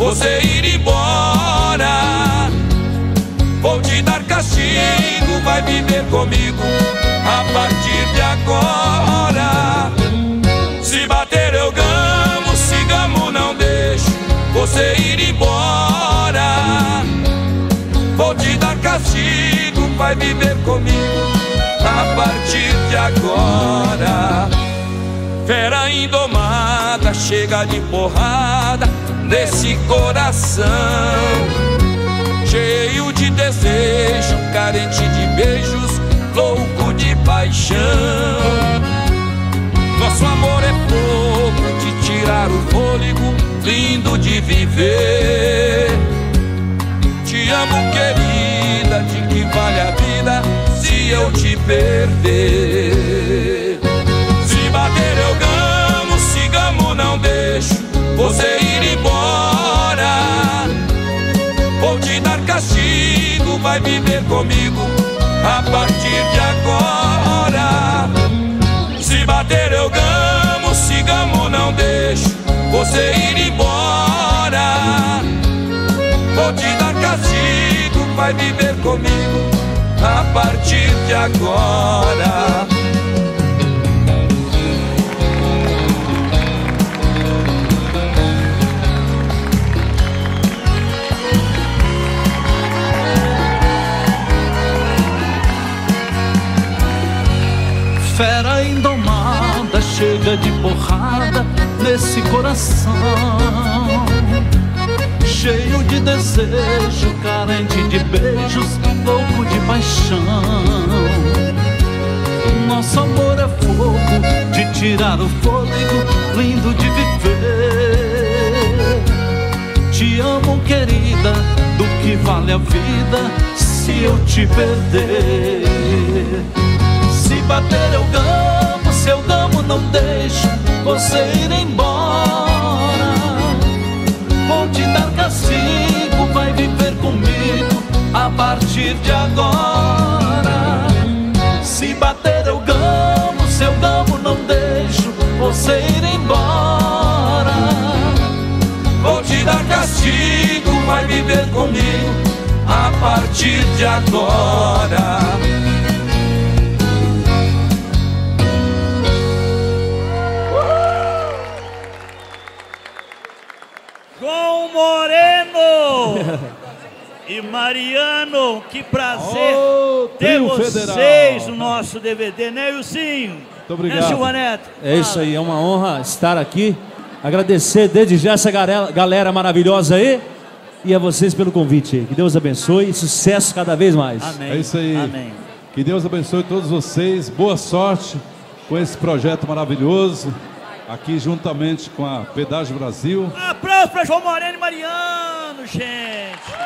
você ir embora. Vou te dar castigo, vai viver comigo a partir de agora. Se bater eu gamo, se gamo não deixo você ir embora. Vou te dar castigo, vai viver comigo a partir de agora. Fera indomada, chega de porrada nesse coração, cheio de desejo, carente de beijos, louco de paixão. Nosso amor é fogo de tirar o fôlego, lindo de viver. Te amo, querida, de que vale a vida se eu te perder? Se bater eu gamo, se gamo não deixo você ir embora. Vou te dar castigo, vai viver comigo a partir de agora. Se bater eu gamo, se gamo não deixo você ir embora. Vou te dar castigo, vai viver comigo a partir de agora. Fera indomada, chega de porrada nesse coração, cheio de desejo, carente de beijos, louco de paixão. Nosso amor é fogo de tirar o fôlego, lindo de viver. Te amo, querida, do que vale a vida se eu te perder? Se bater eu gamo, se eu gamo não deixo você ir embora. Vou te dar castigo, vai viver comigo a partir de agora. Se bater eu gamo, se eu gamo não deixo você ir embora. Vou te dar castigo, vai viver comigo a partir de agora. João Moreno e Mariano, que prazer ter vocês no nosso DVD, né, Ilcinho? Muito obrigado. Né, Silva Neto? É isso aí, é uma honra estar aqui. Agradecer desde já essa galera maravilhosa aí e a vocês pelo convite. Que Deus abençoe e sucesso cada vez mais. Amém. É isso aí. Amém. Que Deus abençoe todos vocês. Boa sorte com esse projeto maravilhoso, aqui juntamente com a Pedágio Brasil. Aplausos para João Moreno e Mariano, gente.